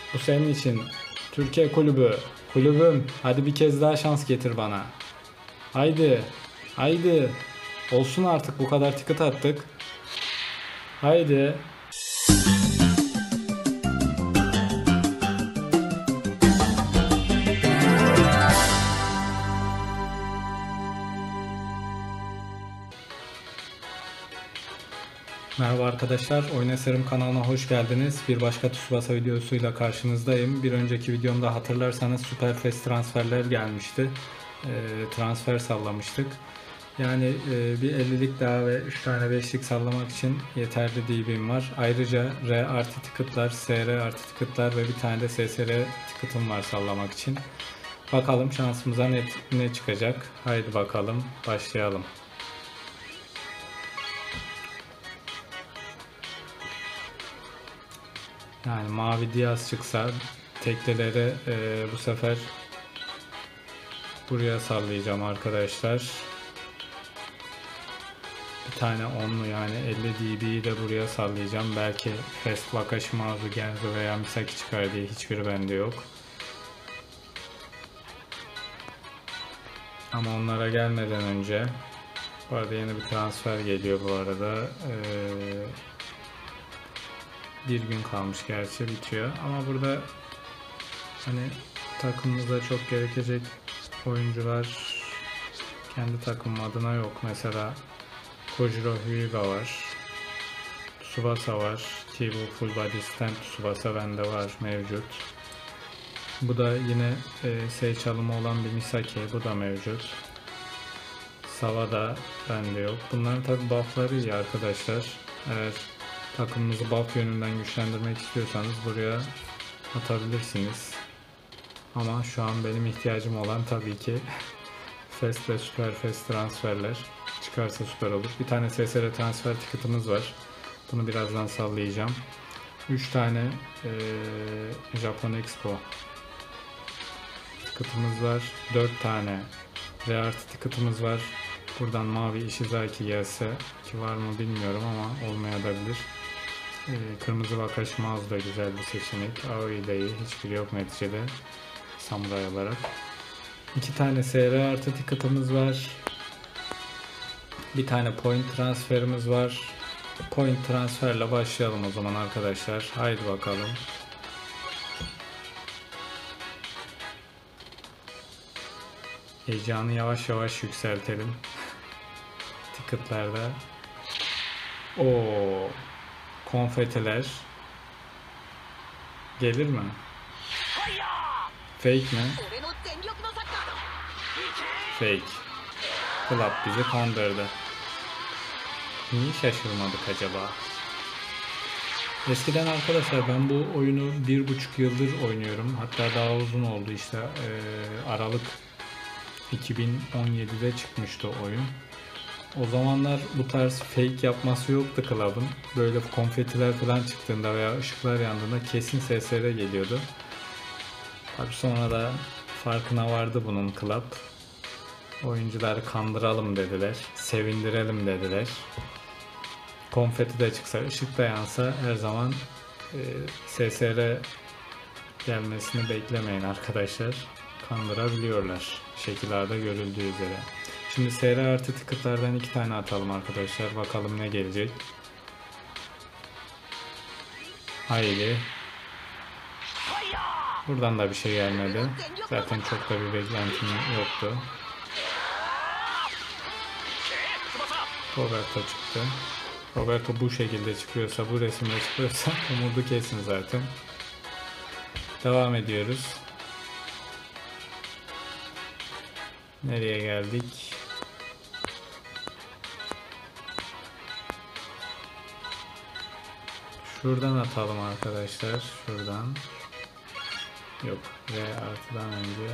Bu senin için. Türkiye kulübü. Kulübüm. Hadi bir kez daha şans getir bana. Haydi. Haydi. Olsun artık, bu kadar ticket attık. Haydi. Merhaba arkadaşlar, Oyun Eserim kanalına hoş geldiniz. Bir başka Tsubasa videosuyla karşınızdayım. Bir önceki videomda hatırlarsanız Superfest transferler gelmişti. Transfer sallamıştık. Yani bir 50'lik daha ve 3 tane 5'lik sallamak için yeterli DB'm var. Ayrıca R artı ticketlar, SR artı ticketlar ve bir tane de SSR ticket'ım var sallamak için. Bakalım şansımıza ne çıkacak. Haydi bakalım, başlayalım. Yani mavi Diaz çıksa tekleleri bu sefer buraya sallayacağım arkadaşlar. Bir tane 10'lu yani 50 dB'yi de buraya sallayacağım. Belki Fest, Wakashimazu, Genzo veya Misaki çıkar diye, hiçbiri bende yok. Ama onlara gelmeden önce, bu arada yeni bir transfer geliyor bu arada. Bir gün kalmış gerçi, bitiyor. Ama burada hani takımımızda çok gerekecek oyuncular kendi takım adına yok. Mesela Kojiro Hyuga var. Tsubasa var. Ki bu full body stand Tsubasa bende var, mevcut. Bu da yine şey çalımı olan bir Misaki. Bu da mevcut. Sawada bende yok. Bunların tabi buffları iyi arkadaşlar. Eğer takımınızı buff yönünden güçlendirmek istiyorsanız buraya atabilirsiniz. Ama şu an benim ihtiyacım olan tabii ki Fest ve Super Fest transferler. Çıkarsa süper olur. Bir tane SSR transfer ticket'ımız var. Bunu birazdan sallayacağım. 3 tane Japon Expo ticket'ımız var. 4 tane Reart ticket'ımız var. Buradan mavi Ishizaki gelse, ki var mı bilmiyorum ama olmayabilir. Kırmızı Wakashimazu da güzel bir seçenek. Aoi de iyi. Hiçbiri yok neticede samuray olarak. 2 tane SR artı ticket'ımız var. Bir tane point transferimiz var. Point transferle başlayalım o zaman arkadaşlar. Haydi bakalım. Heyecanı yavaş yavaş yükseltelim. Ticket'larda. Oo, konfetiler. Gelir mi? Fake mi? Fake. Club bizi kandırdı. Niye şaşırmadık acaba? Eskiden arkadaşlar ben bu oyunu 1,5 yıldır oynuyorum. Hatta daha uzun oldu işte. Aralık 2017'de çıkmıştı oyun. O zamanlar bu tarz fake yapması yoktu Club'ın. Böyle konfetiler falan çıktığında veya ışıklar yandığında kesin SSR geliyordu. Tabi sonra da farkına vardı bunun Club. Oyuncuları kandıralım dediler, sevindirelim dediler. Konfeti de çıksa, ışık da yansa her zaman SSR gelmesini beklemeyin arkadaşlar. Kandırabiliyorlar şekillerde görüldüğü üzere. Şimdi SR artı ticketlardan 2 tane atalım arkadaşlar. Bakalım ne gelecek. Haydi. Buradan da bir şey gelmedi. Zaten çok da bir beklentim yoktu. Roberto çıktı. Roberto bu şekilde çıkıyorsa, bu resimde çıkıyorsa umudu kesin zaten. Devam ediyoruz. Nereye geldik? Şuradan atalım arkadaşlar. Şuradan. Yok. R artıdan önce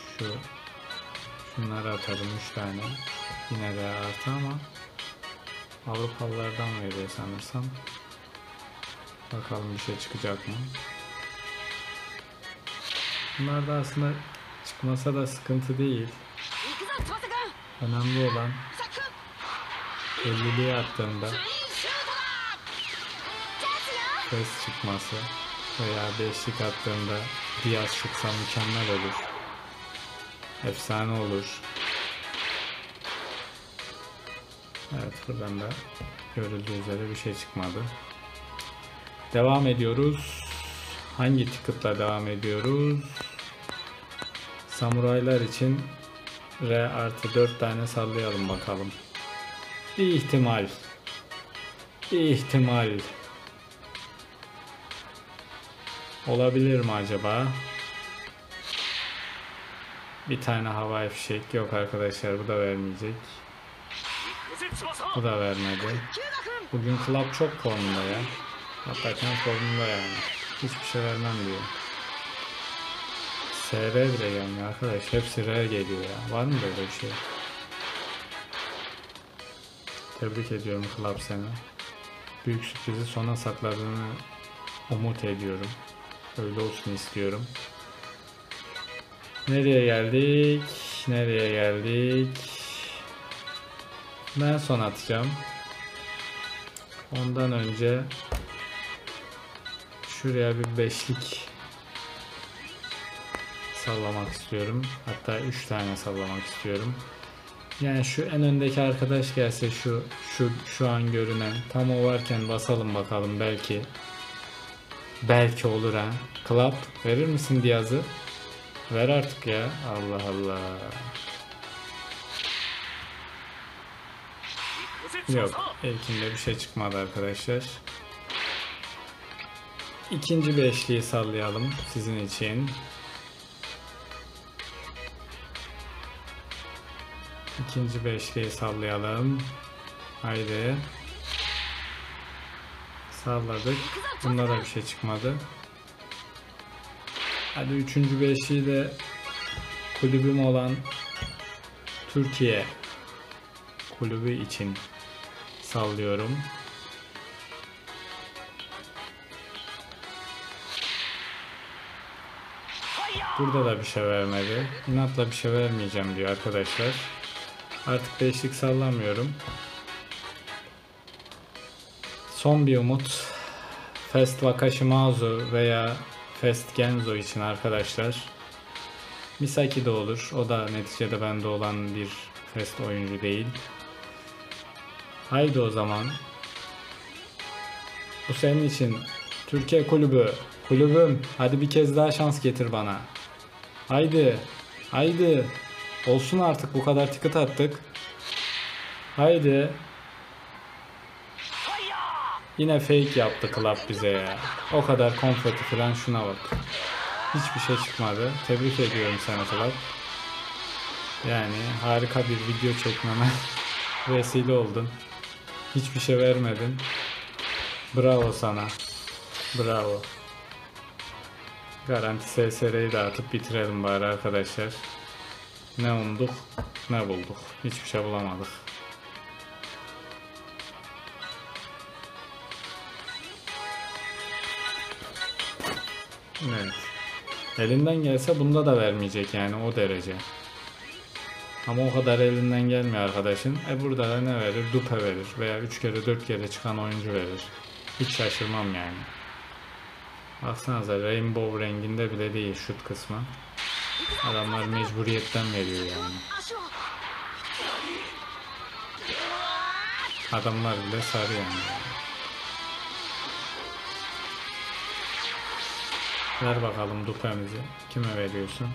şunları atalım. 3 tane. Yine R artı ama Avrupalılardan veriyor sanırsam. Bakalım bir şey çıkacak mı? Bunlar da aslında çıkmasa da sıkıntı değil. Önemli olan 50'liğe attığında ses çıkması. veya beşlik attığımda Diaz çıksa mükemmel olur. Efsane olur. Evet, buradan da görüldüğü üzere bir şey çıkmadı. Devam ediyoruz. Hangi ticket'la devam ediyoruz? Samuraylar için R artı 4 tane sallayalım bakalım. Bir ihtimal. Bir ihtimal. Olabilir mi acaba? Bir tane havai fişek yok arkadaşlar, bu da vermeyecek. Bu da vermedi. Bugün Club çok formunda ya. Hakikaten formunda yani. Hiçbir şey vermem diyor. SR bile gelmiyor arkadaş. Hepsi R geliyor ya. Var mı böyle bir şey? Tebrik ediyorum Club seni. Büyük sürprizi sona sakladığını umut ediyorum. Öyle olsun istiyorum. Nereye geldik? Nereye geldik? Ben son atacağım. Ondan önce şuraya bir beşlik sallamak istiyorum. Hatta 3 tane sallamak istiyorum. Yani şu en öndeki arkadaş gelse, şu an görünen, tam o varken basalım bakalım, belki olur ha. Club verir misin Diaz'ı? Ver artık ya. Allah Allah. Yok, ilkinde bir şey çıkmadı arkadaşlar. İkinci beşliği sallayalım sizin için. İkinci beşliği sallayalım. Haydi. Salladık. Bunda da bir şey çıkmadı. Hadi üçüncü beşliği de kulübüm olan Türkiye kulübü için sallıyorum. Burada da bir şey vermedi. İnatla bir şey vermeyeceğim diyor arkadaşlar. Artık beşlik sallamıyorum. Son bir umut. Fast Wakashimazu veya Fast Genzo için arkadaşlar. Misaki de olur. O da neticede bende olan bir Fast oyuncu değil. Haydi o zaman. Bu senin için. Türkiye kulübü. Kulübüm. Hadi bir kez daha şans getir bana. Haydi. Haydi. Olsun artık, bu kadar ticket attık. Haydi. Yine fake yaptı Club bize ya. O kadar konfeti falan, şuna bak. Hiçbir şey çıkmadı. Tebrik ediyorum seni Club. Yani harika bir video çekmeme vesile oldun. Hiçbir şey vermedin. Bravo sana. Bravo. Garanti SSR'yi dağıtıp bitirelim bari arkadaşlar. Ne umduk ne bulduk. Hiçbir şey bulamadık. Evet. Elinden gelse bunda da vermeyecek yani, o derece. Ama o kadar elinden gelmiyor arkadaşın. Burada da ne verir? Dupe verir. Veya 3 kere 4 kere çıkan oyuncu verir. Hiç şaşırmam yani. Baksanıza, rainbow renginde bile değil şut kısmı. Adamlar mecburiyetten veriyor yani. Adamlar bile sarı yani. Ver bakalım dupemizi. Kime veriyorsun?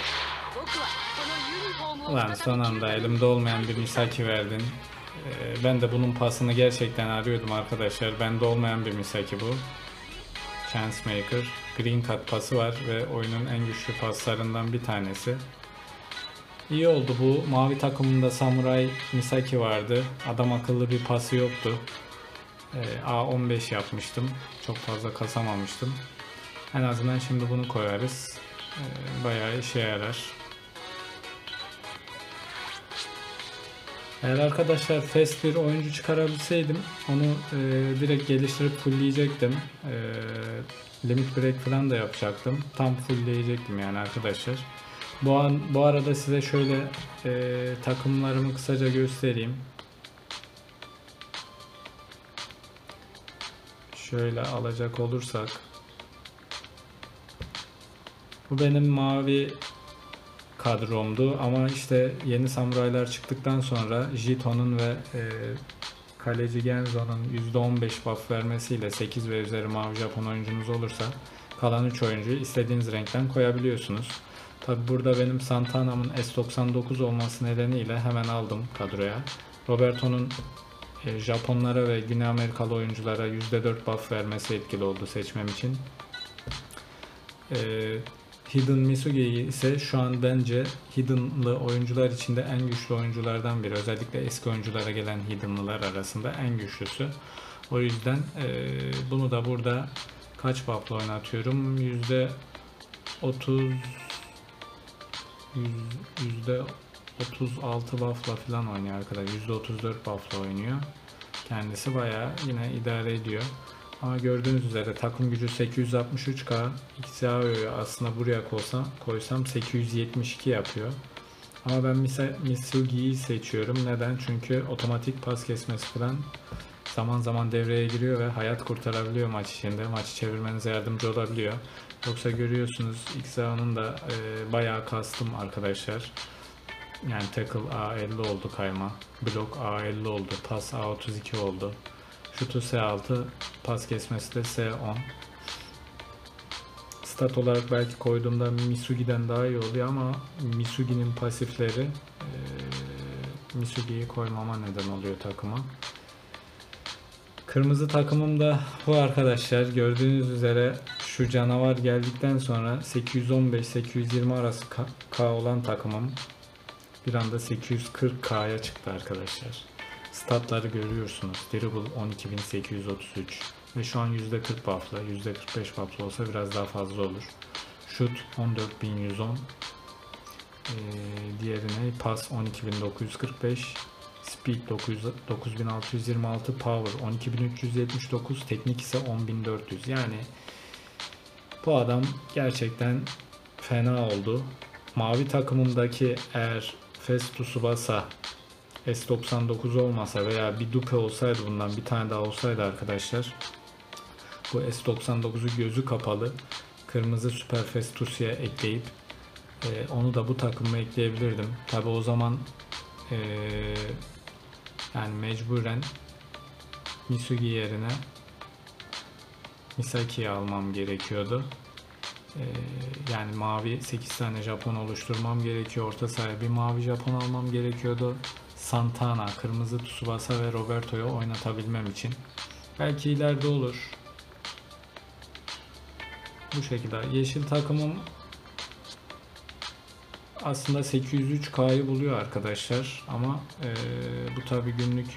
Ulan son anda elimde olmayan bir Misaki verdin. Ben de bunun pasını gerçekten arıyordum arkadaşlar. Bende olmayan bir Misaki bu. Chance Maker. Green Card pası var ve oyunun en güçlü paslarından bir tanesi. İyi oldu bu. Mavi takımında Samurai Misaki vardı. Adam akıllı bir pası yoktu. A15 yapmıştım. Çok fazla kasamamıştım. En azından şimdi bunu koyarız. Bayağı işe yarar. Eğer arkadaşlar fast bir oyuncu çıkarabilseydim onu direkt geliştirip fullleyecektim. Limit break falan da yapacaktım. Tam fullleyecektim yani arkadaşlar. Bu arada size şöyle takımlarımı kısaca göstereyim. Şöyle alacak olursak Bu benim mavi kadromdu ama işte yeni samuraylar çıktıktan sonra Jito'nun ve kaleci Genzo'nun %15 buff vermesiyle 8 ve üzeri mavi Japon oyuncunuz olursa kalan 3 oyuncuyu istediğiniz renkten koyabiliyorsunuz. Tabi burada benim Santana'mın S99 olması nedeniyle hemen aldım kadroya. Roberto'nun Japonlara ve Güney Amerikalı oyunculara %4 buff vermesi etkili oldu seçmem için. Hidden Misugi ise şu an bence Hidden'lı oyuncular içinde en güçlü oyunculardan biri. Özellikle eski oyunculara gelen Hidden'lılar arasında en güçlüsü. O yüzden bunu da burada kaç buff'la oynatıyorum? %30 %36 buff'la falan oynuyor arkadaşlar. %34 buff'la oynuyor. Kendisi bayağı yine idare ediyor. Ama gördüğünüz üzere takım gücü 863k. XAO'yu aslında buraya koysam 872 yapıyor. Ama ben Misugi'yi seçiyorum. Neden? Çünkü otomatik pas kesmesi falan zaman zaman devreye giriyor ve hayat kurtarabiliyor maç içinde. Maçı çevirmenize yardımcı olabiliyor. Yoksa görüyorsunuz XAO'nun da bayağı kastım arkadaşlar. Yani tackle A50 oldu kayma. Blok A50 oldu. Pas A32 oldu. Şutu S6, pas kesmesi de S10. Stat olarak belki koyduğumda Misugi'den daha iyi oluyor ama Misugi'nin pasifleri Misugi'yi koymama neden oluyor takıma. Kırmızı takımım da bu arkadaşlar. Gördüğünüz üzere şu canavar geldikten sonra 815-820 arası K olan takımım bir anda 840K'ya çıktı arkadaşlar. Statları görüyorsunuz. Dribble 12833 ve şu an %40 buff'la, %45 buff'la olsa biraz daha fazla olur. Shoot 14110, diğerine pas 12945, speed 9626, power 12379, teknik ise 10400. Yani bu adam gerçekten fena oldu. Mavi takımımdaki eğer Festu Tsubasa S99 olmasa veya bir dupe olsaydı, bundan bir tane daha olsaydı arkadaşlar, bu S99'u gözü kapalı kırmızı Super Festusi'ye ekleyip onu da bu takıma ekleyebilirdim. Tabi o zaman yani mecburen Misugi yerine Misaki'yi almam gerekiyordu. Yani mavi 8 tane Japon oluşturmam gerekiyor. Orta sahaya bir mavi Japon almam gerekiyordu. Santana, kırmızı Tsubasa ve Roberto'yu oynatabilmem için. Belki ileride olur. Bu şekilde. Yeşil takımım aslında 803K'yı buluyor arkadaşlar. Ama bu tabi günlük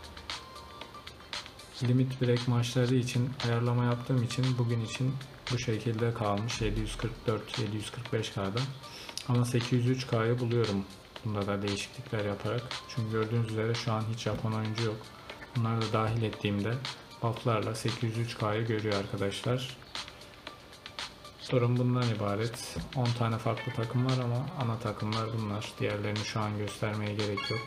limit break maçları için ayarlama yaptığım için bugün için bu şekilde kalmış. 744-745K'da. Ama 803K'yı buluyorum. Bunda da değişiklikler yaparak. Çünkü gördüğünüz üzere şu an hiç Japon oyuncu yok. Bunları da dahil ettiğimde bufflarla 803K'yı görüyor arkadaşlar. Durum bundan ibaret. 10 tane farklı takım var ama ana takımlar bunlar. Diğerlerini şu an göstermeye gerek yok.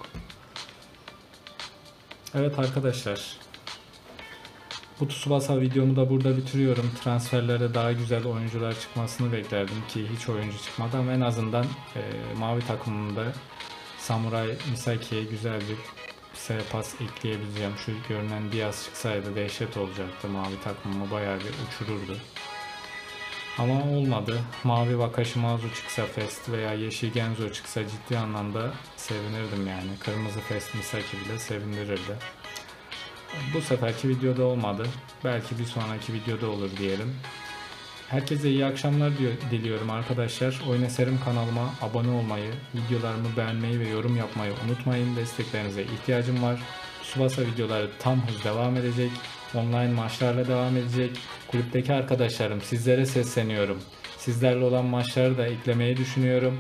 Evet arkadaşlar. Bu Tsubasa videomu da burada bitiriyorum. Transferlere daha güzel oyuncular çıkmasını beklerdim ki hiç oyuncu çıkmadı ama en azından mavi takımında Samurai Misaki'ye güzel bir pas ekleyebileceğim. Şu görünen Diaz çıksaydı dehşet olacaktı. Mavi takımımı bayağı bir uçururdu. Ama olmadı. Mavi Wakashimazu çıksa Fest veya Yeşil Genzo çıksa ciddi anlamda sevinirdim yani. Kırmızı Fest Misaki bile sevindirirdi. Bu seferki videoda olmadı. Belki bir sonraki videoda olur diyelim. Herkese iyi akşamlar diliyorum arkadaşlar. Oyun Eserim kanalıma abone olmayı, videolarımı beğenmeyi ve yorum yapmayı unutmayın. Desteklerinize ihtiyacım var. Tsubasa videoları tam hız devam edecek. Online maçlarla devam edecek. Kulüpteki arkadaşlarım, sizlere sesleniyorum. Sizlerle olan maçları da eklemeyi düşünüyorum.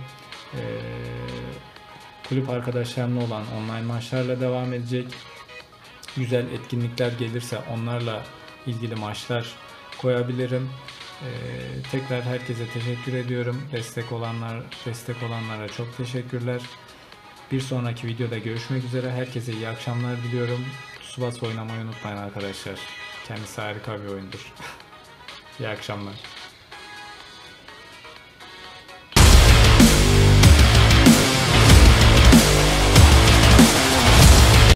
Kulüp arkadaşlarımla olan online maçlarla devam edecek. Güzel etkinlikler gelirse onlarla ilgili maçlar koyabilirim. Tekrar herkese teşekkür ediyorum. Destek olanlara çok teşekkürler. Bir sonraki videoda görüşmek üzere. Herkese iyi akşamlar diliyorum. Tsubasa oynamayı unutmayın arkadaşlar. Kendisi harika bir oyundur. İyi akşamlar.